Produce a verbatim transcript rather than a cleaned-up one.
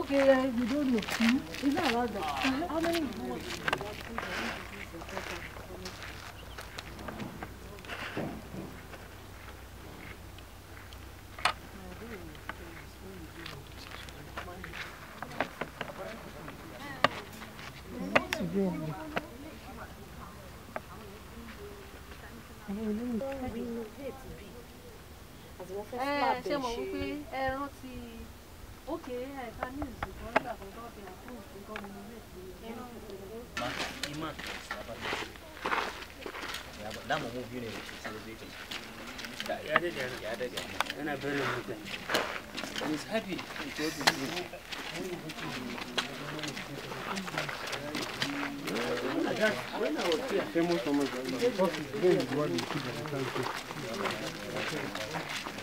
okay, uh, you don't know. Hmm? It's not allowed that. Uh-huh. How many? Eh, ṣé mo wí pé ẹ rántí okay, I can use the one that we got in approved to go in the Ma, Iman. Yeah, but that move you need to celebrate it. Yeah, yeah, yeah, yeah. And I bury him. And he's happy to go to see. When I was here, famous woman, the first is what you keep at the time.